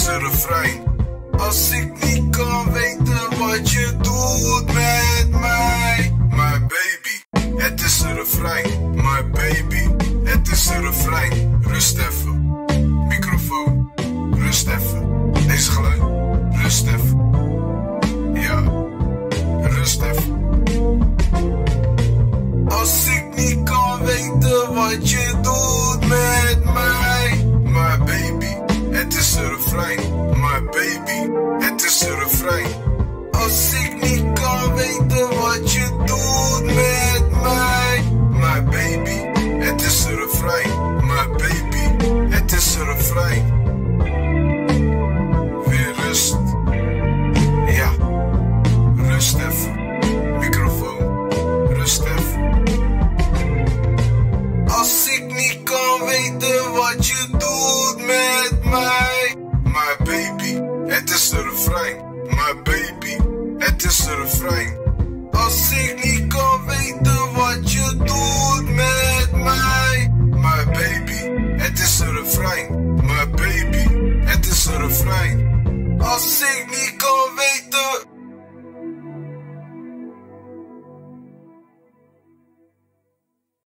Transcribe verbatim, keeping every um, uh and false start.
is een refrein. Als ik niet kan weten wat je doet met mij. My baby, het is een refrein. My baby, het is een refrein. Rust even, microfoon, rust even. Deze geluid, rust even. Ja, rust even. Als ik niet kan weten wat je doet met mij. My baby, het is een refrein. My baby, het is een refrein. Als ik niet kan weten wat je doet met mij. My baby, het is een refrein. My baby, het is een refrein. Weer rust. Ja, rust even. Microfoon, rust even. Als ik niet kan weten wat je doet met mij. My baby, het is een refrein. My baby, het is een refrein. Als ik niet kan weten wat je doet met mij. My baby, het is een refrein.